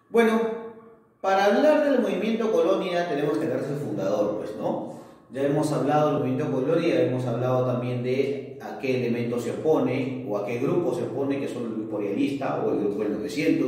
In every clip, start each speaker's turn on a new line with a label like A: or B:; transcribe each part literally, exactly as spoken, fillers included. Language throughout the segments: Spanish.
A: Bueno, para hablar del movimiento Colonia tenemos que hablar de su fundador, pues, ¿no? Ya hemos hablado del movimiento Colonia, hemos hablado también de a qué elemento se opone o a qué grupo se opone, que son el grupo realista o el grupo del novecientos.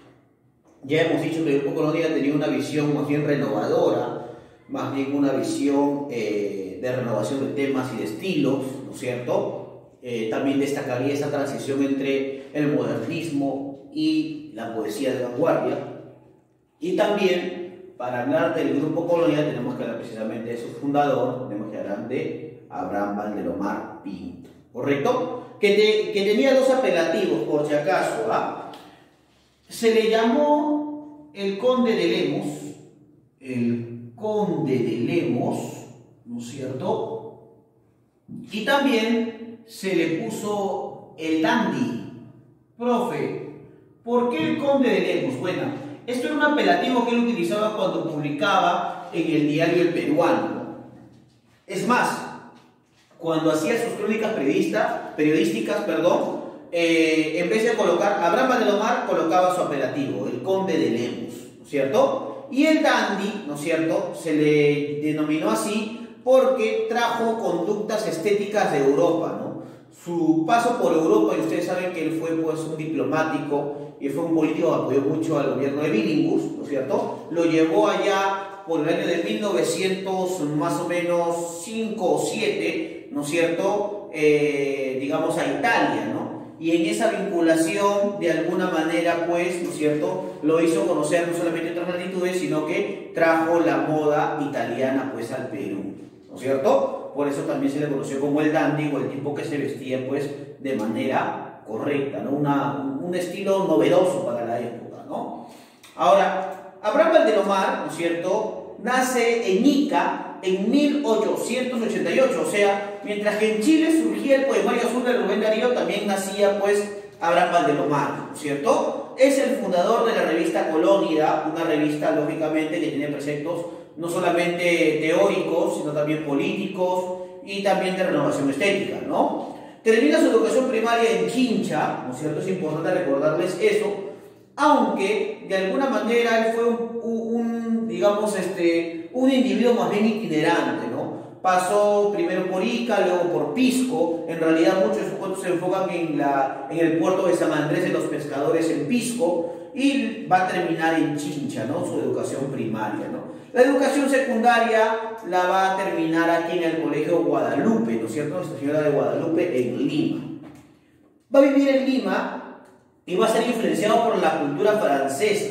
A: Ya hemos dicho que el grupo Colonia tenía una visión más bien renovadora, más bien una visión eh, de renovación de temas y de estilos, ¿no es cierto? Eh, también destacaría esa transición entre el modernismo y la poesía de vanguardia. Y también, para hablar del grupo Colonia, tenemos que hablar precisamente de su fundador, tenemos que hablar de Abraham Valdelomar Pinto, ¿correcto? Que, te, que tenía dos apelativos, por si acaso, ¿ah? Se le llamó el Conde de Lemos, el Conde de Lemos, ¿no es cierto? Y también se le puso el Dandy. Profe, ¿por qué el Conde de Lemos? Bueno, esto era un apelativo que él utilizaba cuando publicaba en el diario El Peruano. Es más, cuando hacía sus crónicas periodista, periodísticas, perdón, eh, en vez de colocar Abraham Valdelomar, colocaba su apelativo, el Conde de Lemos, ¿no es cierto? Y el Dandy, ¿no es cierto?, se le denominó así porque trajo conductas estéticas de Europa, ¿no? Su paso por Europa, y ustedes saben que él fue pues un diplomático y fue un político que apoyó mucho al gobierno de Billinghus, ¿no es cierto?, lo llevó allá por el año de mil novecientos, más o menos cinco o siete, ¿no es cierto?, eh, digamos a Italia, ¿no? Y en esa vinculación, de alguna manera, pues, ¿no es cierto?, lo hizo conocer no solamente otras latitudes, sino que trajo la moda italiana, pues, al Perú, ¿no es cierto? Por eso también se le conoció como el dandy, o el tipo que se vestía, pues, de manera correcta, ¿no? Una, un estilo novedoso para la época, ¿no? Ahora, Abraham Valdelomar, ¿no es cierto?, nace en Ica en mil ochocientos ochenta y ocho, o sea, mientras que en Chile surgía el poemario azul de Rubén Darío, también nacía, pues, Abraham Valdelomar, ¿no es cierto? Es el fundador de la revista Colonia, una revista, lógicamente, que tiene preceptos no solamente teóricos, sino también políticos y también de renovación estética, ¿no? Termina su educación primaria en Chincha, ¿no es cierto? Es importante recordarles eso, aunque de alguna manera él fue un, un digamos, este, un individuo más bien itinerante, ¿no? Pasó primero por Ica, luego por Pisco. En realidad muchos de sus cuentos se enfocan en, la, en el puerto de San Andrés de los Pescadores en Pisco, y va a terminar en Chincha, ¿no?, su educación primaria, ¿no? La educación secundaria la va a terminar aquí en el Colegio Guadalupe, ¿no es cierto?, Nuestra Señora de Guadalupe, en Lima. Va a vivir en Lima y va a ser influenciado por la cultura francesa.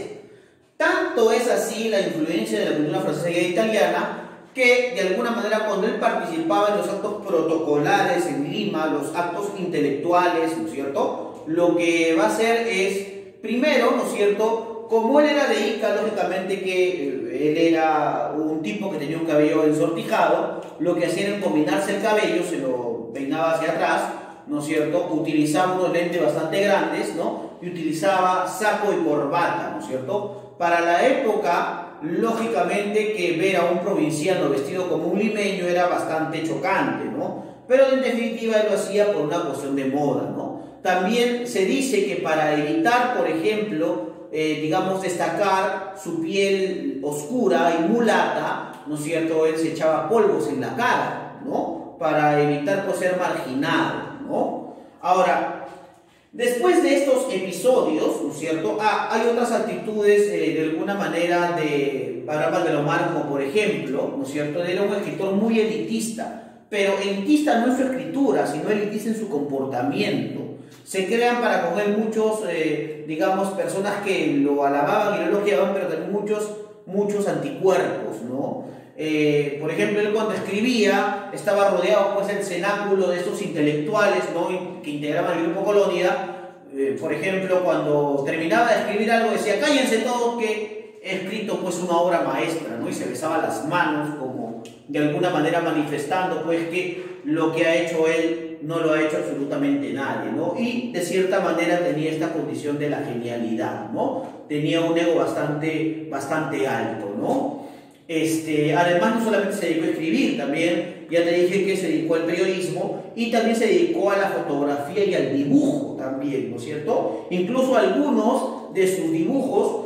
A: Tanto es así la influencia de la cultura francesa y italiana, que de alguna manera cuando él participaba en los actos protocolares en Lima, los actos intelectuales, ¿no es cierto?, lo que va a hacer es, primero, ¿no es cierto?, como él era de Ica, lógicamente que él era un tipo que tenía un cabello ensortijado, lo que hacía era combinarse el cabello, se lo peinaba hacia atrás, ¿no es cierto?, utilizaba unos lentes bastante grandes, ¿no?, y utilizaba saco y corbata, ¿no es cierto? Para la época, lógicamente que ver a un provinciano vestido como un limeño era bastante chocante, ¿no? Pero en definitiva él lo hacía por una cuestión de moda, ¿no? También se dice que para evitar, por ejemplo, eh, digamos, destacar su piel oscura y mulata, ¿no es cierto?, él se echaba polvos en la cara, ¿no?, para evitar, pues, ser marginado, ¿no? Ahora, después de estos episodios, ¿no es cierto?, ah, hay otras actitudes eh, de alguna manera de Abraham Valdelomar, como por ejemplo, ¿no es cierto?, él era un escritor muy elitista, pero elitista no en su escritura, sino elitista en su comportamiento. Se crean para con él muchos, eh, digamos, personas que lo alababan y lo elogiaban, pero también muchos, muchos anticuerpos, ¿no? Eh, por ejemplo, él cuando escribía estaba rodeado, pues, del cenáculo de estos intelectuales, ¿no?, que integraban el grupo Colonia. Eh, por ejemplo, cuando terminaba de escribir algo decía: cállense todos que he escrito, pues, una obra maestra, ¿no? Y se besaba las manos como de alguna manera manifestando, pues, que lo que ha hecho él no lo ha hecho absolutamente nadie, ¿no? Y de cierta manera tenía esta condición de la genialidad, ¿no? Tenía un ego bastante, bastante alto, ¿no? Este, además, no solamente se dedicó a escribir, también, ya te dije que se dedicó al periodismo y también se dedicó a la fotografía y al dibujo también, ¿no es cierto? Incluso algunos de sus dibujos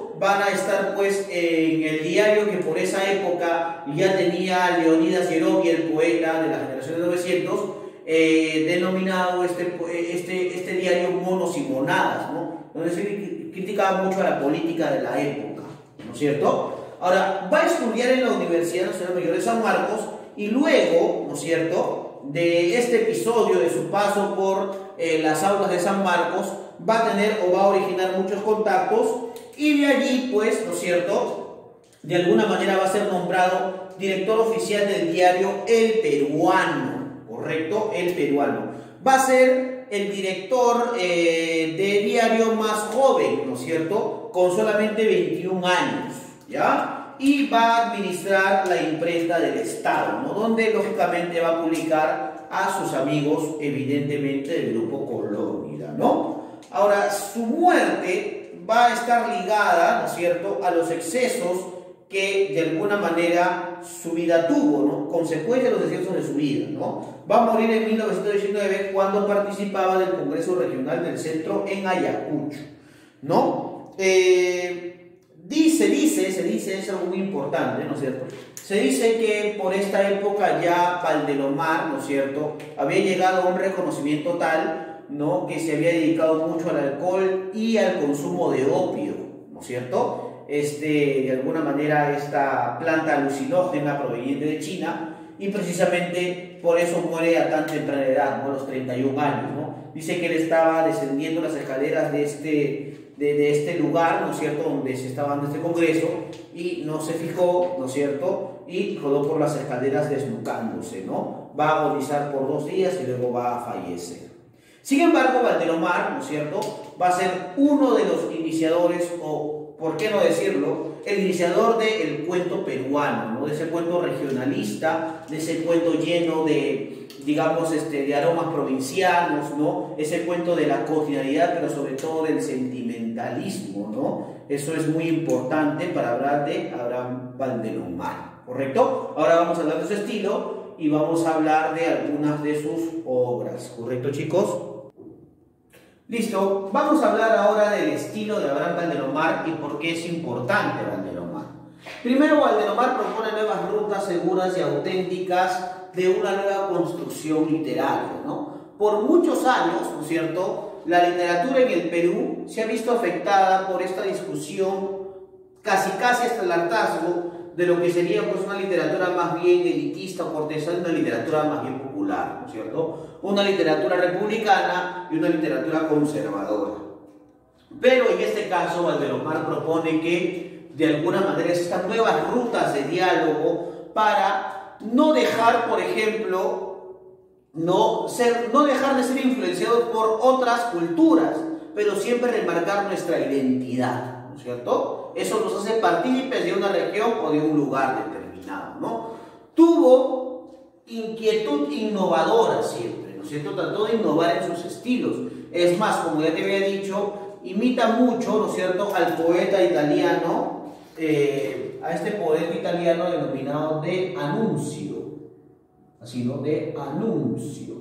A: van a estar pues en el diario que por esa época ya tenía Leonidas Yerovi, el poeta de la generación de novecientos, eh, denominado este, este, este diario Monos y Monadas, ¿no? Donde se criticaba mucho a la política de la época, ¿no es cierto? Ahora, va a estudiar en la Universidad Nacional Mayor de San Marcos y luego, ¿no es cierto?, de este episodio de su paso por eh, las aulas de San Marcos, va a tener o va a originar muchos contactos y de allí, pues, ¿no es cierto?, de alguna manera va a ser nombrado director oficial del diario El Peruano, ¿correcto? El Peruano. Va a ser el director eh, de diario más joven, ¿no es cierto?, con solamente veintiún años, ¿ya? Y va a administrar la imprenta del Estado, ¿no?, donde lógicamente va a publicar a sus amigos, evidentemente, del grupo Colonia, ¿no? Ahora, su muerte va a estar ligada, ¿no es cierto?, a los excesos que de alguna manera su vida tuvo, ¿no?, consecuencia de los excesos de su vida, ¿no? Va a morir en mil novecientos diecinueve cuando participaba del Congreso Regional del Centro en Ayacucho, ¿no? Eh... Dice, dice, se dice, es algo muy importante, ¿no es cierto? Se dice que por esta época ya Valdelomar, ¿no es cierto?, había llegado a un reconocimiento tal, ¿no?, que se había dedicado mucho al alcohol y al consumo de opio, ¿no es cierto? Este, de alguna manera, esta planta alucinógena proveniente de China, y precisamente por eso muere a tan temprana edad, ¿no?, a los treinta y un años, ¿no? Dice que él estaba descendiendo las escaleras de este... De, de este lugar, ¿no es cierto?, donde se estaba dando este congreso, y no se fijó, ¿no es cierto?, y rodó por las escaleras desnucándose, ¿no? Va a agonizar por dos días y luego va a fallecer. Sin embargo, Valdelomar, ¿no es cierto?, va a ser uno de los iniciadores, o por qué no decirlo, el iniciador del cuento peruano, ¿no?, de ese cuento regionalista, de ese cuento lleno de, digamos, este, de aromas provincianos, ¿no?, ese cuento de la cotidianidad, pero sobre todo del sentimentalismo, ¿no? Eso es muy importante para hablar de Abraham Valdelomar, ¿correcto? Ahora vamos a hablar de su estilo y vamos a hablar de algunas de sus obras, ¿correcto, chicos? Listo, vamos a hablar ahora del estilo de Abraham Valdelomar y por qué es importante Valdelomar. Primero, Valdelomar propone nuevas rutas seguras y auténticas de una nueva construcción literaria, ¿no? Por muchos años, ¿no es cierto?, la literatura en el Perú se ha visto afectada por esta discusión casi casi hasta el hartazgo de lo que sería pues una literatura más bien elitista o cortesana y una literatura más bien popular, ¿no es cierto? Una literatura republicana y una literatura conservadora. Pero en este caso Valdelomar propone que de alguna manera existan nuevas rutas de diálogo para no dejar, por ejemplo, no, ser, no dejar de ser influenciados por otras culturas, pero siempre remarcar nuestra identidad, ¿no es cierto? Eso nos hace partícipes de una región o de un lugar determinado, ¿no? Tuvo inquietud innovadora siempre, ¿no es cierto? Trató de innovar en sus estilos. Es más, como ya te había dicho, imita mucho, ¿no es cierto?, al poeta italiano, eh, a este poeta italiano denominado de Annunzio. Así, ¿no? De Annunzio.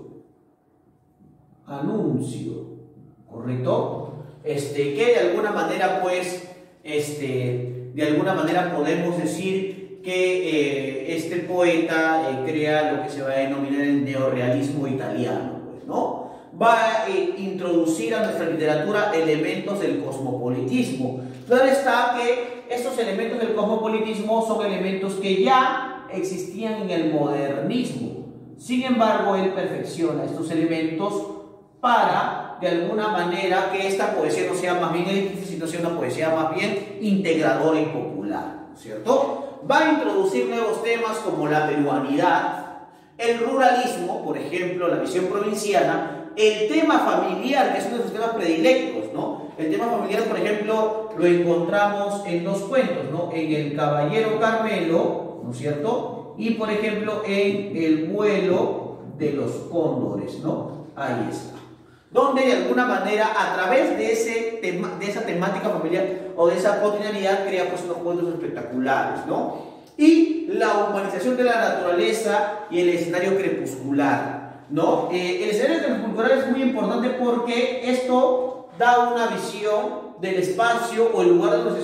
A: Annunzio, ¿correcto? Este, que de alguna manera, pues, este, de alguna manera podemos decir que eh, este poeta eh, crea lo que se va a denominar el neorrealismo italiano, pues, ¿no? Va a eh, introducir a nuestra literatura elementos del cosmopolitismo. Claro está que estos elementos del cosmopolitismo son elementos que ya existían en el modernismo. Sin embargo, él perfecciona estos elementos para, de alguna manera, que esta poesía no sea más bien elitista, sino sea una poesía más bien integradora y popular, ¿cierto? Va a introducir nuevos temas como la peruanidad, el ruralismo, por ejemplo, la visión provinciana, el tema familiar, que es uno de sus temas predilectos, ¿no? El tema familiar, por ejemplo, lo encontramos en dos cuentos, ¿no? En El Caballero Carmelo, ¿no es cierto?, y por ejemplo en El vuelo de los cóndores, ¿no? Ahí está. Donde de alguna manera, a través de, ese tema, de esa temática familiar o de esa cotidianidad, crea pues unos cuentos espectaculares, ¿no? Y la humanización de la naturaleza y el escenario crepuscular, ¿no? Eh, el escenario crepuscular es muy importante porque esto da una visión del espacio o el lugar de negociación en donde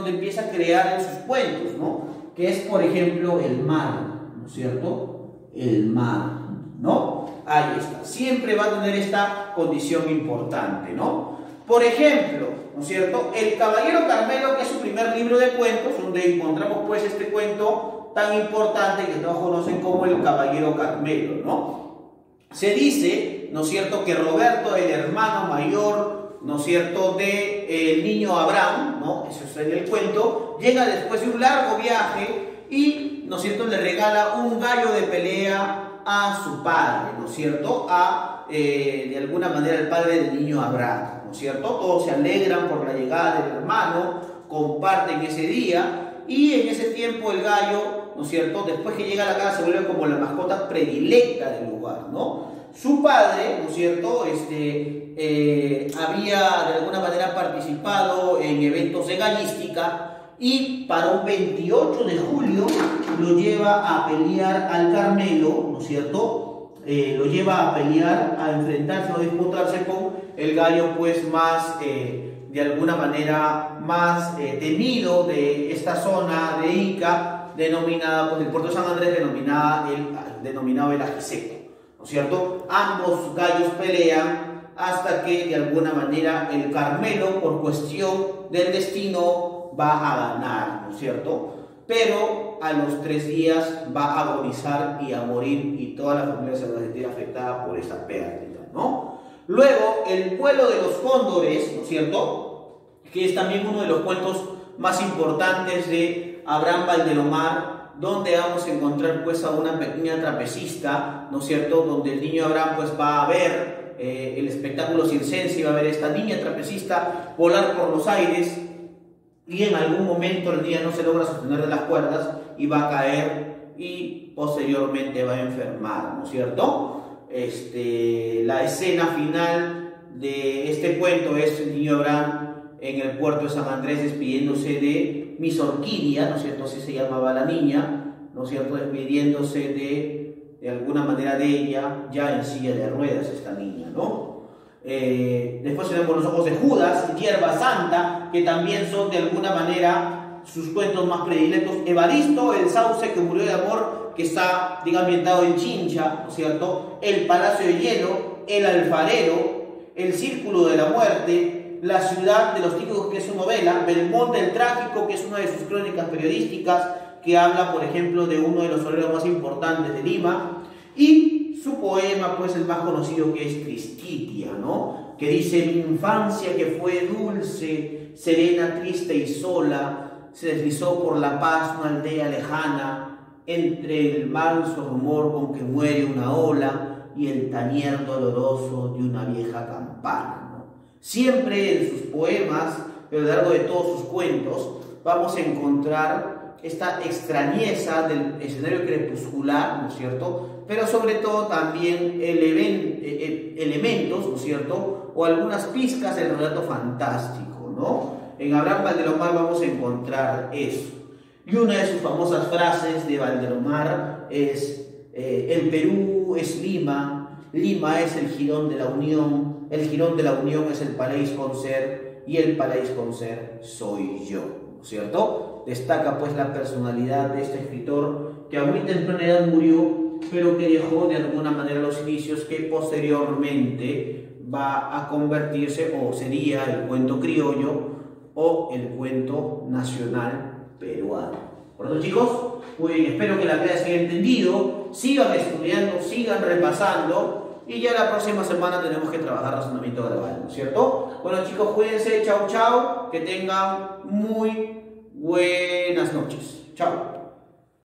A: donde empieza a crear en sus cuentos, ¿no? Que es, por ejemplo, el mar, ¿no es cierto? El mar, ¿no? Ahí está. Siempre va a tener esta condición importante, ¿no? Por ejemplo, ¿no es cierto? El Caballero Carmelo, que es su primer libro de cuentos, donde encontramos pues este cuento tan importante que todos conocen como el Caballero Carmelo, ¿no? Se dice, ¿no es cierto?, que Roberto, el hermano mayor, ¿no es cierto?, de eh, el niño Abraham, ¿no? Eso es en el cuento, llega después de un largo viaje y, ¿no es cierto?, le regala un gallo de pelea a su padre, ¿no es cierto?, a, eh, de alguna manera, el padre del niño Abraham, ¿no es cierto? Todos se alegran por la llegada del hermano, comparten ese día y en ese tiempo el gallo, ¿no es cierto?, después que llega a la casa se vuelve como la mascota predilecta del lugar, ¿no? Su padre, ¿no es cierto?, este, eh, había de alguna manera participado en eventos de gallística y para un veintiocho de julio lo lleva a pelear al Carmelo, ¿no es cierto?, eh, lo lleva a pelear, a enfrentarse, a disputarse con el gallo pues más, eh, de alguna manera, más eh, temido de esta zona de Ica, denominada, pues el puerto de San Andrés, denominada el, denominado el Ajiseco, ¿no es cierto? Ambos gallos pelean hasta que de alguna manera el Carmelo, por cuestión del destino, va a ganar, ¿no es cierto? Pero a los tres días va a agonizar y a morir y toda la familia se va a sentir afectada por esa pérdida, ¿no? Luego, el vuelo de los cóndores, ¿no es cierto?, que es también uno de los cuentos más importantes de Abraham Valdelomar, donde vamos a encontrar pues a una pequeña trapecista, ¿no es cierto?, donde el niño Abraham pues va a ver eh, el espectáculo circense y va a ver a esta niña trapecista volar por los aires y en algún momento el niño no se logra sostener de las cuerdas y va a caer y posteriormente va a enfermar, ¿no es cierto? Este, la escena final de este cuento es el niño Abraham en el puerto de San Andrés despidiéndose de Miss Orquídea, ¿no es cierto?, así se llamaba la niña, ¿no es cierto?, despidiéndose de, de alguna manera de ella, ya en silla de ruedas esta niña, ¿no? Eh, después tenemos Los ojos de Judas, Hierba Santa, que también son de alguna manera sus cuentos más predilectos. Evaristo, el sauce que murió de amor, que está, diga, ambientado en Chincha, ¿no es cierto? El Palacio de Hielo, El Alfarero, El Círculo de la Muerte, La Ciudad de los Típicos, que es su novela, Belmonte el Trágico, que es una de sus crónicas periodísticas, que habla, por ejemplo, de uno de los toreros más importantes de Lima, y su poema, pues el más conocido, que es Tristitia, ¿no?, que dice: mi infancia que fue dulce, serena, triste y sola, se deslizó por la paz una aldea lejana, entre el manso rumor con que muere una ola y el tañer doloroso de una vieja campana, ¿no? Siempre en sus poemas, a lo largo de todos sus cuentos, vamos a encontrar esta extrañeza del escenario crepuscular, ¿no es cierto?, pero sobre todo también eleven, eh, elementos, ¿no es cierto?, o algunas pizcas del relato fantástico, ¿no? En Abraham Valdelomar vamos a encontrar eso. Y una de sus famosas frases de Valdelomar es: eh, el Perú es Lima, Lima es el jirón de la unión, el jirón de la unión es el Palais Concert y el Palais Concert soy yo, ¿no es cierto? Destaca pues la personalidad de este escritor que a muy temprana edad murió, pero que dejó de alguna manera los inicios que posteriormente va a convertirse, o sería, el cuento criollo o el cuento nacional peruano. Por eso, chicos, pues espero que la clase se haya entendido, sigan estudiando, sigan repasando y ya la próxima semana tenemos que trabajar razonamiento verbal, ¿no es cierto? Bueno, chicos, cuídense, chao, chao, que tengan muy buenas noches. Chao.